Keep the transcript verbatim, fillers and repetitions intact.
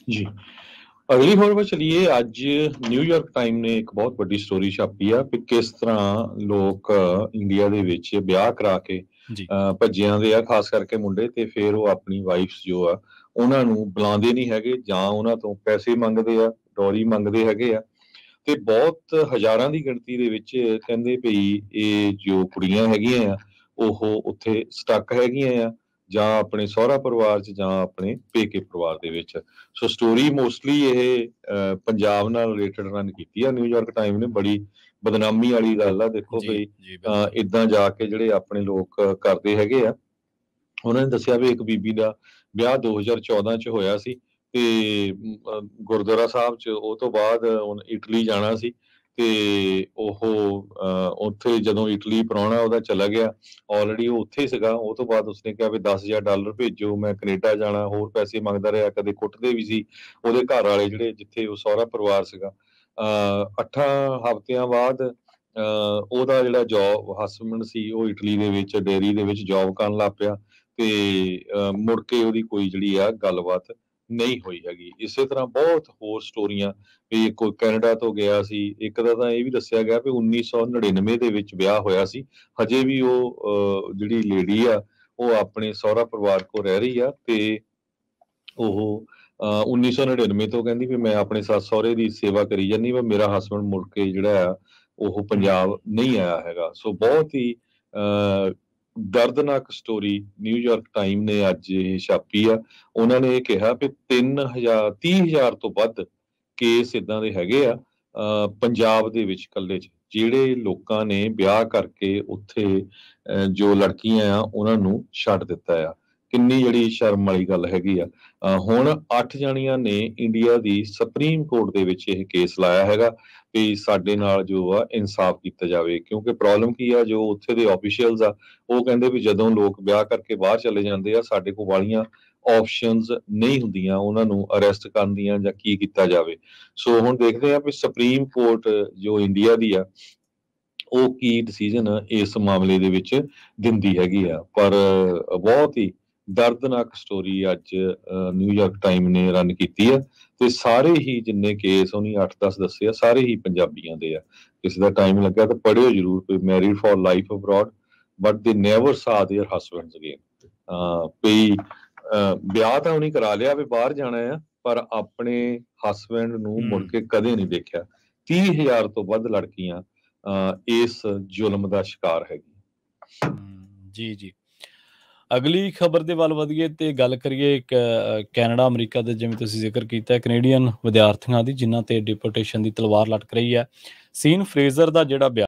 ਜੀ। ਅਗਲੀ ਖਬਰ ਵੱਲ ਚਲੀਏ। ਅੱਜ ਨਿਊਯਾਰਕ ਟਾਈਮ ਨੇ ਇੱਕ ਬਹੁਤ ਵੱਡੀ ਸਟੋਰੀ ਛਾਪੀ ਆ ਕਿ ਕਿਸ ਤਰ੍ਹਾਂ ਲੋਕ ਇੰਡੀਆ ਦੇ ਵਿੱਚ ਵਿਆਹ ਕਰਾ ਕੇ ਜੀ। ਅ, ਭੱਜੇ ਆਉਂਦੇ ਆ, ਖਾਸ ਕਰਕੇ ਮੁੰਡੇ, ਤੇ ਫਿਰ ਉਹ ਆਪਣੀ ਵਾਈਫਸ ਜੋ ਆ ਉਹਨਾਂ ਨੂੰ ਬੁਲਾਉਂਦੇ ਨਹੀਂ ਹੈਗੇ ਜਾਂ ਉਹਨਾਂ ਤੋਂ ਪੈਸੇ ਮੰਗਦੇ ਆ, ਡੌਰੀ ਮੰਗਦੇ ਹੈਗੇ ਆ। ਤੇ ਬਹੁਤ ਹਜ਼ਾਰਾਂ ਦੀ ਗਿਣਤੀ ਦੇ ਵਿੱਚ ਕਹਿੰਦੇ ਵੀ ਇਹ ਜੋ ਕੁੜੀਆਂ ਹੈਗੀਆਂ ਆ ਉਹ ਉੱਥੇ ਸਟਕ ਹੈਗੀਆਂ ਆ, ਜਾਂ ਆਪਣੇ ਸਹੁਰਾ ਪਰਿਵਾਰ 'ਚ ਜਾਂ ਆਪਣੇ ਪੇਕੇ ਪਰਿਵਾਰ ਦੇ ਵਿੱਚ। ਸੋ ਸਟੋਰੀ ਮੋਸਟਲੀ ਇਹ ਅ, ਪੰਜਾਬ ਨਾਲ ਰਿਲੇਟਡ ਰਨ ਕੀਤੀ ਆ ਨਿਊਯਾਰਕ ਟਾਈਮ ਨੇ। ਬੜੀ ਬਦਨਾਮੀ ਵਾਲੀ ਗੱਲ ਆ। ਦੇਖੋ ਜੀ, ਵੀ ਜੀ, ਅ, ਬਿਲਕੁਲ। ਏਦਾਂ ਜਾ ਕੇ ਜਿਹੜੇ ਆਪਣੇ ਲੋਕ ਕਰਦੇ ਹੈਗੇ ਆ। ਉਹਨਾਂ ਨੇ ਦੱਸਿਆ ਵੀ ਇੱਕ ਬੀਬੀ ਦਾ ਵਿਆਹ ਦੋ ਹਜ਼ਾਰ ਚੌਦਾਂ 'ਚ ਹੋਇਆ ਸੀ ਤੇ ਅ, ਗੁਰਦੁਆਰਾ ਸਾਹਿਬ 'ਚ, ਉਹ ਤੋਂ ਬਾਅਦ ਉਹਨੇ ਇਟਲੀ ਜਾਣਾ ਸੀ ਤੇ ਉਹ ਅ, ਉੱਥੇ ਜਦੋਂ ਇਟਲੀ ਪ੍ਰਾਹੁਣਾ ਉਹਦਾ ਚਲਾ ਗਿਆ, ਆਲਰੇਡੀ ਉਹ ਉੱਥੇ ਹੀ ਸੀਗਾ। ਉਹ ਤੋਂ ਬਾਅਦ ਉਸਨੇ ਕਿਹਾ ਵੀ ਦਸ ਹਜ਼ਾਰ ਡਾਲਰ ਭੇਜੋ, ਮੈਂ ਕੈਨੇਡਾ ਜਾਣਾ, ਹੋਰ ਪੈਸੇ ਮੰਗਦਾ ਰਿਹਾ, ਕਦੇ ਕੁੱਟਦੇ ਵੀ ਸੀ ਉਹਦੇ ਘਰ ਵਾਲੇ ਜਿਹੜੇ ਜਿੱਥੇ ਉਹ ਸਹੁਰਾ ਪਰਿਵਾਰ ਸੀਗਾ। ਅ, ਅੱਠਾਂ ਹਫ਼ਤਿਆਂ ਬਾਅਦ ਅ, ਉਹਦਾ ਜਿਹੜਾ ਜੋਬ ਹਸਬੈਂਡ ਸੀ ਉਹ ਇਟਲੀ ਦੇ ਵਿੱਚ ਡੇਅਰੀ ਦੇ ਵਿੱਚ ਜੋਬ ਕਰਨ ਲੱਗ ਪਿਆ ਤੇ ਅ, ਮੁੜ ਕੇ ਉਹਦੀ ਕੋਈ ਜਿਹੜੀ ਆ ਗੱਲਬਾਤ ਨਹੀਂ ਹੋਈ ਹੈਗੀ। ਇਸੇ ਤਰ੍ਹਾਂ ਬਹੁਤ ਹੋਰ ਸਟੋਰੀਆਂ ਵੀ ਕੋਈ ਕੈਨੇਡਾ ਤੋਂ ਗਿਆ ਸੀ। ਇੱਕ ਦਾ ਤਾਂ ਇਹ ਵੀ ਦੱਸਿਆ ਗਿਆ ਵੀ ਉੱਨੀ ਸੌ ਨੜਿਨਵੇਂ ਦੇ ਵਿੱਚ ਵਿਆਹ ਹੋਇਆ ਸੀ। ਹਜੇ ਵੀ ਉਹ ਅ, ਜਿਹੜੀ ਲੇਡੀ ਆ ਉਹ ਆਪਣੇ ਸਹੁਰਾ ਪਰਿਵਾਰ ਕੋਲ ਰਹਿ ਰਹੀ ਆ ਤੇ ਉਹ ਅ, ਉੱਨੀ ਸੌ ਨੜਿਨਵੇਂ ਤੋਂ ਕਹਿੰਦੀ ਵੀ ਮੈਂ ਆਪਣੇ ਸੱਸ ਸਹੁਰੇ ਦੀ ਸੇਵਾ ਕਰੀ ਜਾਂਦੀ, ਪਰ ਮੇਰਾ ਹਸਬੈਂਡ ਮੁੜ ਕੇ ਜਿਹੜਾ ਆ ਉਹ ਪੰਜਾਬ ਹੂੰ। ਨਹੀਂ ਆਇਆ ਹੈਗਾ। ਸੋ ਬਹੁਤ ਹੀ ਅ, ਦਰਦਨਾਕ ਸਟੋਰੀ ਨਿਊਯਾਰਕ ਟਾਈਮ ਨੇ ਅੱਜ ਇਹ ਛਾਪੀ ਆ। ਉਹਨਾਂ ਨੇ ਇਹ ਕਿਹਾ ਵੀ ਤਿੰਨ ਹਜ਼ਾਰ ਤੀਹ ਹਜ਼ਾਰ ਤੋਂ ਵੱਧ ਕੇਸ ਏਦਾਂ ਦੇ ਹੈਗੇ ਆ ਅ, ਪੰਜਾਬ ਦੇ ਵਿੱਚ ਇਕੱਲੇ 'ਚ, ਜਿਹੜੇ ਲੋਕਾਂ ਨੇ ਵਿਆਹ ਕਰਕੇ ਉੱਥੇ ਅ, ਜੋ ਲੜਕੀਆਂ ਆ ਉਹਨਾਂ ਨੂੰ ਛੱਡ ਦਿੱਤਾ ਆ। ਕਿੰਨੀ ਜਿਹੜੀ ਸ਼ਰਮ ਵਾਲੀ ਗੱਲ ਹੈਗੀ ਆ। ਅ, ਹੁਣ ਅੱਠ ਜਾਣੀਆਂ ਨੇ ਇੰਡੀਆ ਦੀ ਸੁਪਰੀਮ ਕੋਰਟ ਦੇ ਵਿੱਚ ਇਹ ਕੇਸ ਲਾਇਆ ਹੈਗਾ ਵੀ ਸਾਡੇ ਨਾਲ ਜੋ ਆ ਇਨਸਾਫ ਕੀਤਾ ਜਾਵੇ। ਕਿਉਂਕਿ ਪ੍ਰੋਬਲਮ ਕੀ ਆ, ਜੋ ਉੱਥੇ ਦੇ ਆਫੀਸ਼ੀਅਲਸ ਆ ਉਹ ਕਹਿੰਦੇ ਵੀ ਜਦੋਂ ਲੋਕ ਵਿਆਹ ਕਰਕੇ ਬਾਹਰ ਚਲੇ ਜਾਂਦੇ ਆ, ਸਾਡੇ ਕੋਲ ਵਾਲੀਆਂ ਆਪਸ਼ਨਸ ਨਹੀਂ ਹੁੰਦੀਆਂ ਉਹਨਾਂ ਨੂੰ ਅਰੈਸਟ ਕਰਨ ਦੀਆਂ ਜਾਂ ਕੀ ਕੀਤਾ ਜਾਵੇ। ਸੋ ਹੁਣ ਦੇਖਦੇ ਆ ਵੀ ਸੁਪਰੀਮ ਕੋਰਟ ਜੋ ਇੰਡੀਆ ਦੀ ਆ ਉਹ ਕੀ ਡਿਸੀਜਨ ਇਸ ਮਾਮਲੇ ਦੇ ਵਿੱਚ ਦਿੰਦੀ ਹੈਗੀ ਆ। ਪਰ ਬਹੁਤ ਹੀ ਦਰਦਨਾਕ ਸਟੋਰੀ ਅੱਜ ਅ, ਨਿਊਯਾਰਕ ਟਾਈਮ ਨੇ ਰਨ ਕੀਤੀ ਆ ਤੇ ਸਾਰੇ ਹੀ ਜਿੰਨੇ ਕੇਸ ਉਹਨੇ ਅੱਠ ਦਸ ਦੱਸੇ ਆ ਸਾਰੇ ਹੀ ਪੰਜਾਬੀਆਂ ਦੇ ਆ। ਕਿਸੇ ਦਾ ਟਾਈਮ ਲੱਗਾ ਤਾਂ ਪੜ੍ਹਿਓ ਜ਼ਰੂਰ। ਕੋਈ married for life abroad but they never saw their husbands again. ਵੀ ਅ, ਵਿਆਹ ਤਾਂ ਉਹਨੇ ਕਰਾ ਲਿਆ ਵੀ ਬਾਹਰ ਜਾਣਾ ਆ, ਪਰ ਆਪਣੇ ਹਸਬੈਂਡ ਨੂੰ ਮੁੜ ਹੂੰ। ਕੇ ਕਦੇ ਨਹੀਂ ਦੇਖਿਆ। ਤੀਹ ਹਜ਼ਾਰ ਤੋਂ ਵੱਧ ਲੜਕੀਆਂ ਅ, ਇਸ ਜ਼ੁਲਮ ਦਾ ਸ਼ਿਕਾਰ ਹੈਗੀ। ਹੂੰ, ਜੀ, ਜੀ। ਅਗਲੀ ਖਬਰ ਦੇ ਵੱਲ ਵਧੀਏ ਤੇ ਗੱਲ ਕਰੀਏ ਕ ਅ, ਕੈਨੇਡਾ, ਅਮਰੀਕਾ ਦੇ, ਜਿਵੇਂ ਤੁਸੀਂ ਜ਼ਿਕਰ ਕੀਤਾ ਕੈਨੇਡੀਅਨ ਵਿਦਿਆਰਥੀਆਂ ਦੀ ਜਿਨ੍ਹਾਂ ਤੇ ਡਿਪੋਰਟੇਸ਼ਨ ਦੀ ਤਲਵਾਰ ਲਟਕ ਰਹੀ ਹੈ। ਸੀਨ ਫਰੇਜ਼ਰ ਦਾ ਜਿਹੜਾ ਬਿਆਨ